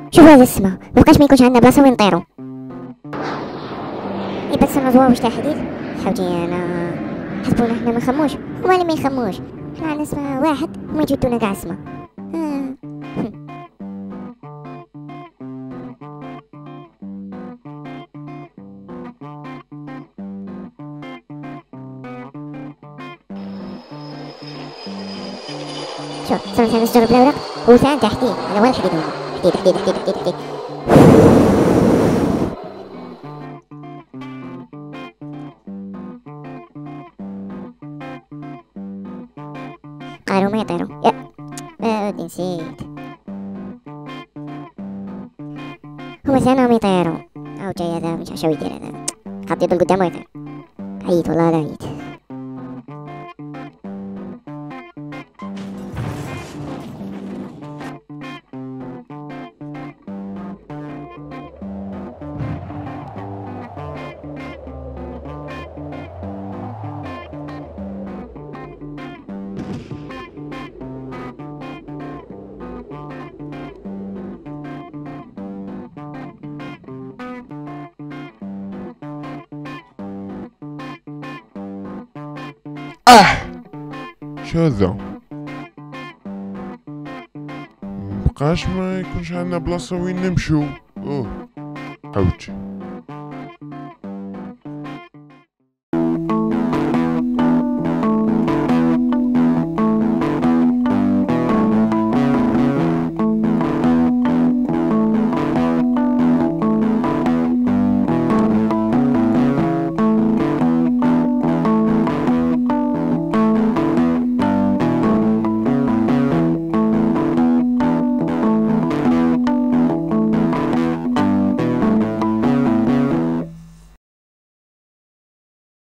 شوف هذا السما، مبقاش ما يكونش عندنا بلاصه وين نطيرو. يبقى السما زواوش تاع حديد. حاوتي انا حسبونا حنا ما نخموش، هما اللي ما يخموش. حنا عندنا سما واحد وما يجبدونا كاع السما. شوف سنة نجرب الأوراق. هو ثاني تاع حديد، هذا وين الحديد؟ هنا حديد. قالوا ما يطيروا. يا ودي نسيت، هما ثاني يطيروا. أو جاي هذا مش عشان يدير هذا، حط يده لقدام ويطير. عييت والله لا عييت. شاذة مبقاش ما يكونش عندنا بلاصة وين نمشو. حوتي